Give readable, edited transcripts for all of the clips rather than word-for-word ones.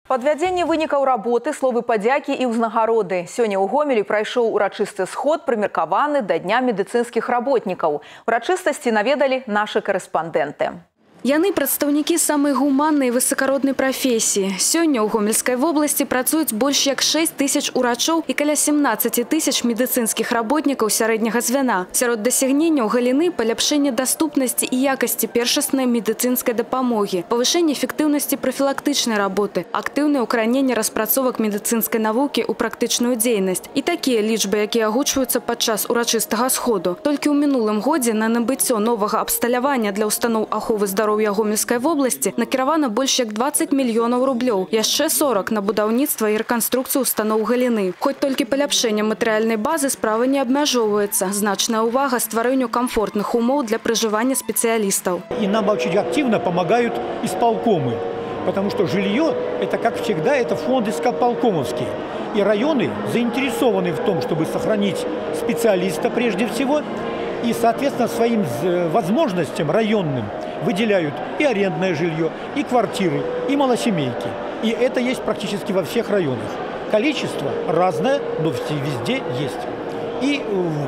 Падвядзенне вынікаў работы, словы падзякі і ўзнагароды. Сёння ў Гомелі прайшоў урачысты сход, прымеркаваны да Дня медыцынскіх работнікаў. Урачыстасці наведалі нашы карэспандэнты. Яны прадстаўнікі самай гуманнай і высакароднай прафесіі. Сёння ў Гомельскай вобласці працуюць больш як 6 тысяч урачоў і каля 17 тысяч медыцынскіх работнікаў сярэдняга звяна. Сярод дасягненняў галіны паляпшэнне даступнасці і якасці першаснай медыцынскай дапамогі, павышэнне эфектыўнасці прафілактычнай работы, актыўнае ўкараненне распрацовак медыцынскай навукі ў практычную дзейнасць. І такія лічбы, якія агучваюцца падчас урачыстага сходу. Толькі ў минулым годзе на набыццё новага абсталявання для устаноў аховы здароўя Гомельской вобласці накіравана больш як 20 мільёнаў рублёў, яшчэ 40 на будаўніцтва і рэканструкцыю устаноў галіны. Хоць толькі паляпшэннем матэрыяльнай базы справа не абмяжоўваецца. Значная увага стварэнню комфортных умоў для пражывання спецыялістаў. И нам очень активно помогают исполкомы, потому что жилье, это как всегда, это фонд исполкомовский. И районы заинтересованы в том, чтобы сохранить специалиста прежде всего, и, соответственно, своим возможностям районным выделяют и арендное жилье, и квартиры, и малосемейки. И это есть практически во всех районах. Количество разное, но везде есть. И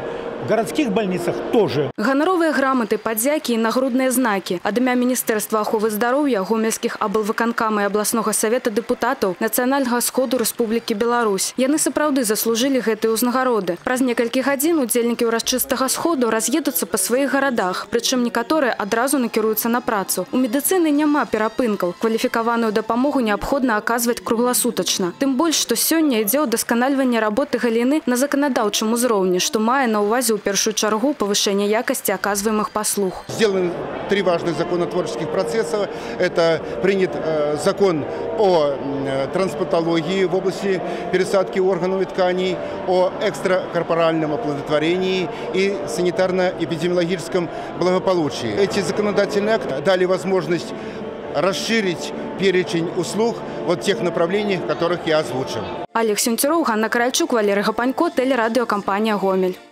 в городских больницах тоже. Ганаровыя грамоты, падзякі і нагрудныя знакі. Ад імя Міністэрства аховы здароўя, гомельскіх аблвыканкама і абласнога савета дэпутатаў Нацыянальнага сходу Рэспублікі Беларусь. Яны сапраўды заслужылі гэтыя ўзнагароды. Праз некалькі гадзін удзельнікі ўрачыстага сходу раз'едуцца па сваіх гарадах, прычым некаторыя адразу накіруюцца на працу. У медыцыны няма перапынкаў. Кваліфікаваную дапамогу неабходна аказваць кругласутачна. Тым больш, што сёння ідзе ўдасканальванне работы галіны на заканадаўчым узроўні, што мае на ўвазе в первую чергу повышение якости оказываемых послуг. Сделаны 3 важных законотворческих процесса. Это принят закон о трансплантологии в области пересадки органов и тканей, о экстракорпоральном оплодотворении и санитарно-эпидемиологическом благополучии. Эти законодательные акты дали возможность расширить перечень услуг вот тех направлений, которых я озвучил. Олег Сентюров, Ганна Каральчук, Валерий Гапанько, телерадиокомпания «Гомель».